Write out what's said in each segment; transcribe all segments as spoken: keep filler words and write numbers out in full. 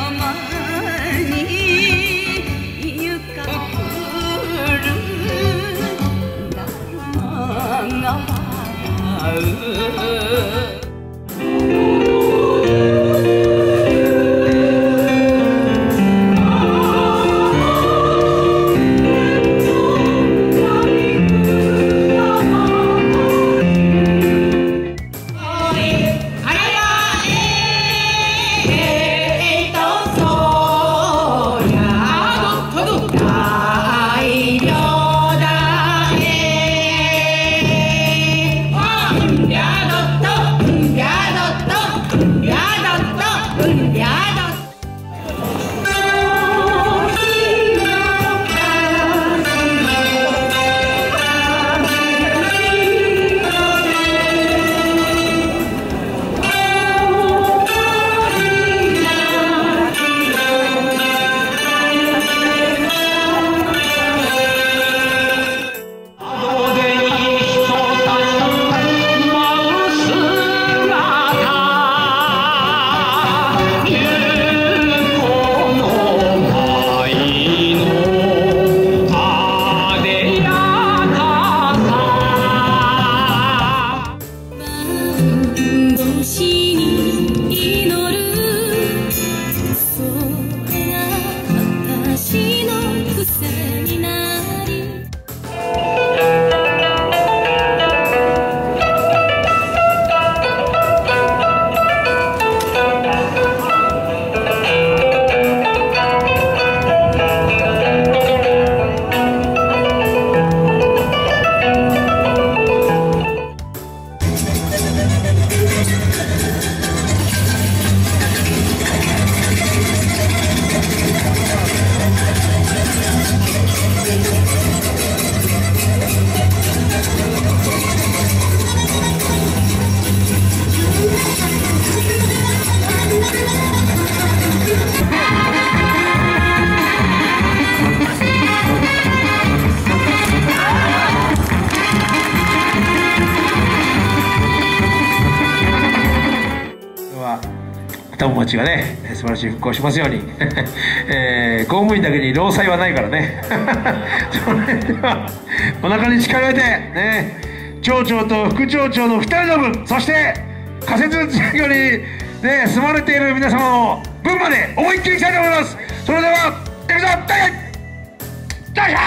片思ちがね素晴らしい復興しますように、えー、公務員だけに労災はないからねそれではお腹に力を入れてね、町長と副町長のふたりの分、そして仮設事業に、ね、住まれている皆様の分まで思いっきりいきたいと思います。それではいくぞ、ダイダイ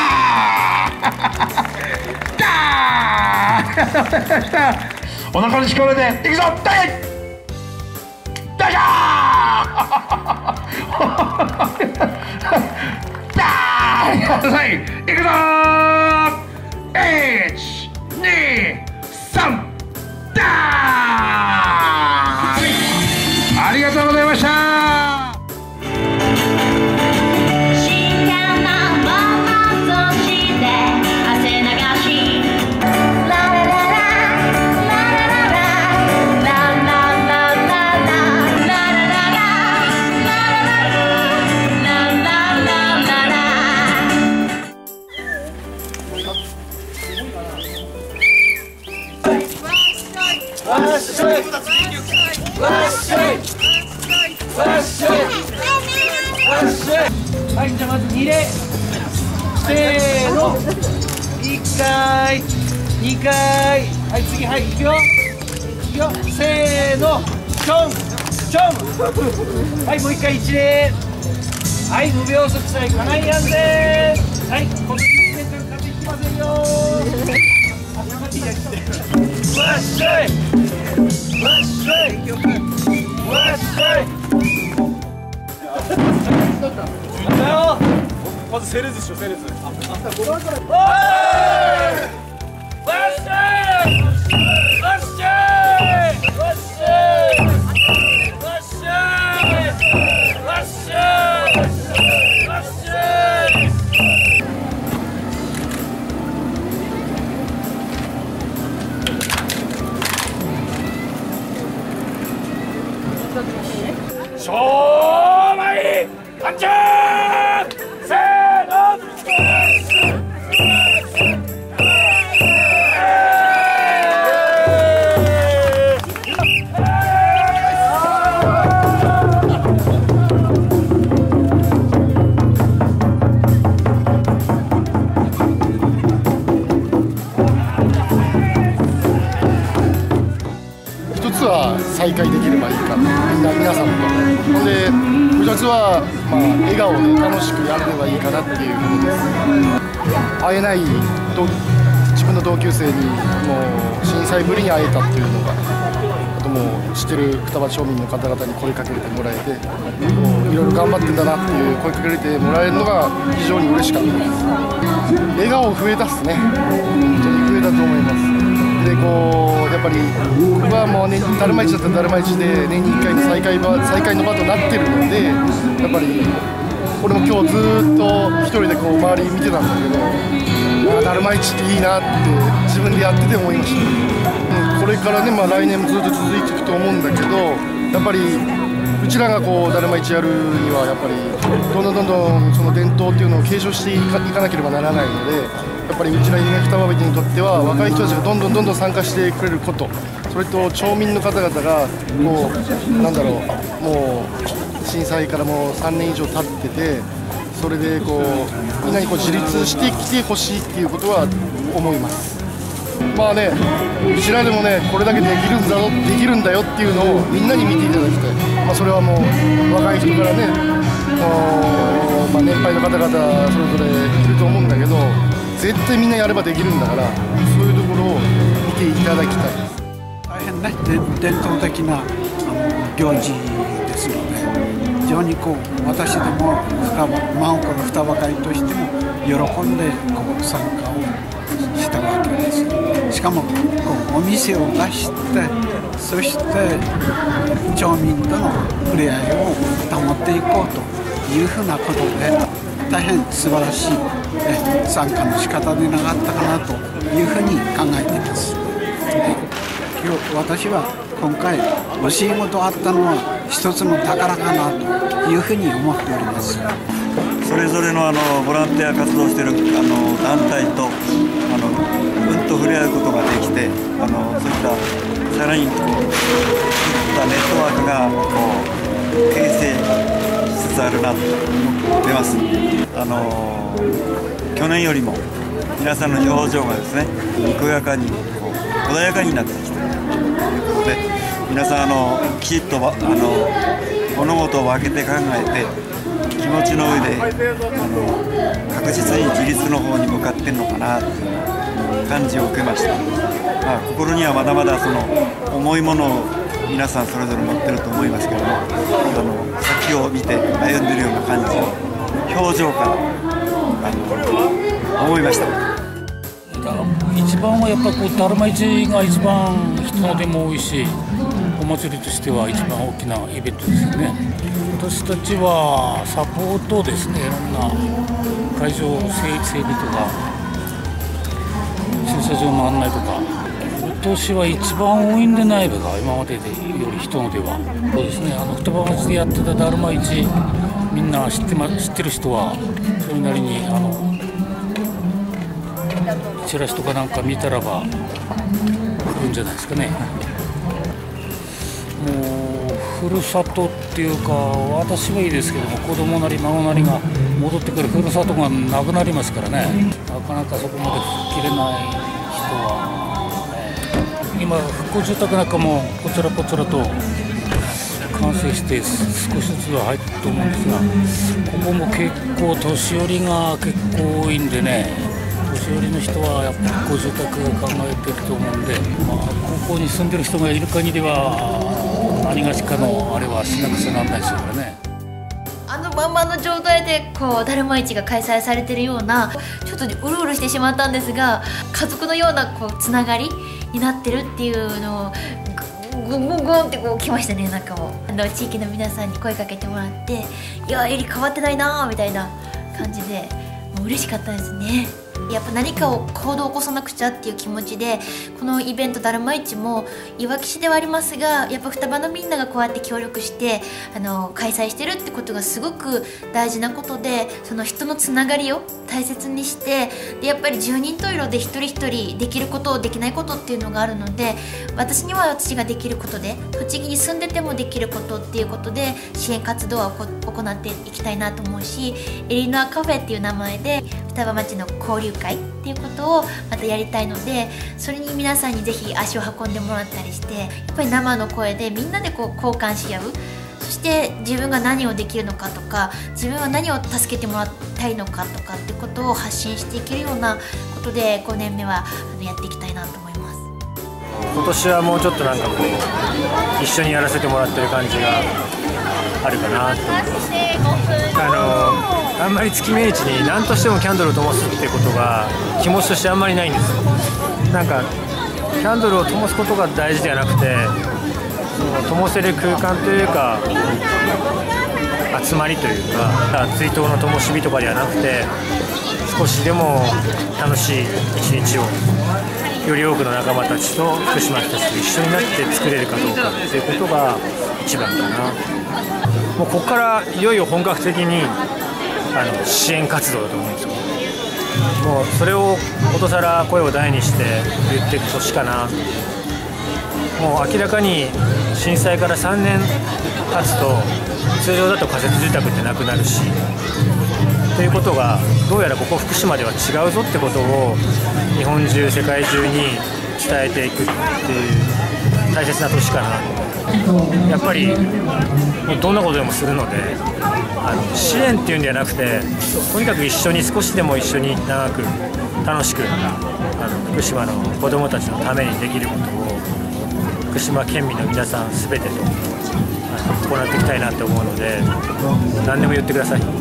ダーお腹に力を入れていくぞ、ダイダイダーいくぞーいち、に、さん、ダーありがとうございました。 はい、じゃあまずに礼。せーの。いっかい、にかい。はい、次、はい、いくよ。いくよ。せーの。ちょん、ちょん。はい、もういっかい一礼。はい、無病息災、家内安全。はい、今年いちねんかん風邪ひきませんよ。あ、頑張っていただきたい。わっしゃい。わっしゃい。わっしゃい。 まずセレズしよう、セレズ。あ、あ、ご覧から。おーい。わっしゃい。わっしゃい。わっしゃい。わっしゃい。わっしゃい。わっしゃい。しょうまい。かんちゃん。せーの。 再会できればいいか、みんな皆さんと。ほんでふたつは、まあ、笑顔で楽しくやれればいいかなっていうことです。会えないと自分の同級生にもう震災ぶりに会えたっていうのが、あともう知ってる双葉町民の方々に声かけてもらえて、もういろいろ頑張ってんだなっていう声かけてもらえるのが非常に嬉しかったです。笑顔増えたっすね、本当に増えたと思います。でこうやっぱり僕はもうね、だるま市だったらだるま市で年にいっかいの再会場再会の場となってるので、やっぱり俺も今日ずっと一人でこう周り見てたんだけど、だるま市っていいなって自分でやってて思いました。これからね、まあ、来年もずっと続いていくと思うんだけど、やっぱりうちらがこうだるま市やるにはやっぱりどんどんどんどんその伝統っていうのを継承していか、いかなければならないので、やっぱりうちら夢双葉町にとっては若い人たちがどんどんどんどん参加してくれること、それと町民の方々がこうなんだろう、もう震災からもうさんねん以上経ってて、それでこうみんなにこう自立してきてほしいっていうことは思います。まあね、うちらでもね、これだけできるんだぞ、できるんだよっていうのをみんなに見ていただきたい。まあ、それはもう若い人からね、まあ、年配の方々それぞれいると思うんだけど、絶対みんなやればできるんだから、そういうところを見ていただきたいです。 大変ね、伝統的なあの行事ですので、非常にこう私ども双葉真岡の双葉会としても喜んでこう参加をしたわけです。しかもこうお店を出して、そして町民との触れ合いを保っていこうというふうなことで、大変素晴らしい参加の仕方でなかったかなというふうに考えています。今日私は今回教え子とあったのは一つの宝かなというふうに思っております。 それぞれのあのボランティア活動しているあの団体とあのうんと触れ合うことができて、あのそういったさらにこういったネットワークがこう形成しつつあるなと思ってます。あの去年よりも皆さんの表情がですね、にこやかにこう穏やかになってきているということで、皆さんあのきちっとあの物事を分けて考えて気持ちの上であの確実に自立の方に向かってんのかなという感じを受けました。まあ、心にはまだまだその重いものを皆さんそれぞれ持ってると思いますけども、あの先を見て歩んでるような感じを表情からあの思いました。 一番はやっぱりこうだるま市が一番人の出も多いし、お祭りとしては一番大きなイベントですよね。私たちはサポートですね、いろんな会場整備とか駐車場の案内とか、今年は一番多いんでないべが今まででより人の出は。そうですね、あの双葉町でやってただるま市、みんな知ってま知ってる人はそれなりにあのチラシとかなんか見たらば来るんじゃないですかね。もうふるさとっていうか、私はいいですけども、子供なり孫なりが戻ってくるふるさとがなくなりますからね、なかなかそこまで吹っ切れない人は、ね、今復興住宅なんかもこちらこちらと完成して少しずつは入ってると思うんですが、ここも結構年寄りが結構多いんでね、年寄りの人はやっぱり復興住宅考えてると思うんで、まあ、ここに住んでる人がいる限りは何がしかのあれはしなくちゃならないですよね。 あのバンバンの状態でこうだるま市が開催されてるような、ちょっとうるうるしてしまったんですが、家族のようなこうつながりになってるっていうのをグングングンってこう来ましたね。なんかもうあの地域の皆さんに声かけてもらって、いやエリ変わってないなーみたいな感じで、もう嬉しかったですね。やっぱ何かを行動を起こさなくちゃっていう気持ちで、このイベントだるま市もいわき市ではありますが、やっぱ双葉のみんながこうやって協力してあの開催してるってことがすごく大事なことで、その人のつながりを大切にして、でやっぱり十人十色で一人一人できることできないことっていうのがあるので、私には私ができることで、栃木に住んでてもできることっていうことで支援活動を行っていきたいなと思うし、エリノアカフェっていう名前で双葉町の交流会っていうことをまたやりたいので、それに皆さんにぜひ足を運んでもらったりして、やっぱり生の声でみんなでこう交換し合う、そして自分が何をできるのかとか、自分は何を助けてもらいたいのかとかってことを発信していけるようなことでごねんめはやっていきたいなと思います。 今年はもうちょっとなんかこう一緒にやらせてもらってる感じがあるかなと思います。あのあんまり月命日に何としてもキャンドルを灯すってことが気持ちとしてあんまりないんですよ。なんかキャンドルを灯すことが大事ではなくて、その灯せる空間というか集まりというか追悼の灯火とかではなくて、少しでも楽しい一日をより多くの仲間たちと福島の人たちと一緒になって作れるかどうかっていうことが一番かな。もうここからいよいよ本格的にあの支援活動だと思うんですよ。もうそれをことさら声を大にして言っていく年かな。もう明らかに震災からさんねん経つと通常だと仮設住宅ってなくなるし、ということがどうやらここ福島では違うぞってことを日本中世界中に伝えていくっていう大切な年かな。やっぱりもうどんなことでもするので、あの支援っていうんではなくて、とにかく一緒に少しでも一緒に長く楽しくあの福島の子どもたちのためにできることを福島県民の皆さんすべてと行っていきたいなと思うので、何でも言ってください。行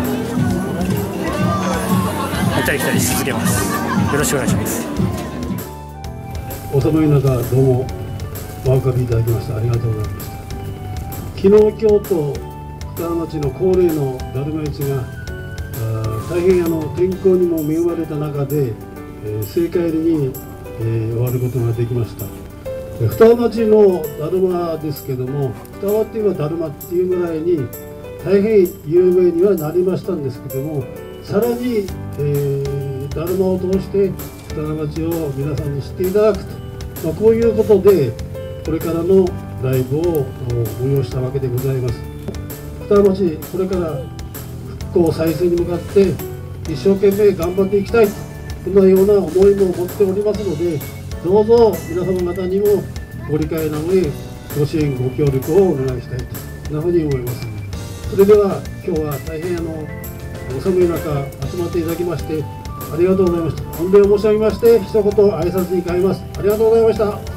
ったり来たりし続けます。よろしくお願いします。 お寒い中どうもお運びいただきましてありがとうございました。昨日今日と双葉町の恒例のだるま市が大変あの天候にも恵まれた中で、えー、盛開に、えー、終わることができました。双葉町のだるまですけども、双葉っていえばだるまっていうぐらいに大変有名にはなりましたんですけども、さらに、えー、だるまを通して双葉町を皆さんに知っていただくと、まあ、こういうことでこれからのライブを催したわけでございます。双葉町これから復興再生に向かって一生懸命頑張っていきたい、こんなような思いも持っておりますので、どうぞ皆様方にもご理解の上ご支援ご協力をお願いしたいと、そんなふうに思います。それでは今日は大変あのお寒い中集まっていただきましてありがとうございました。御礼を申し上げまして一言挨拶に変えます。ありがとうございました。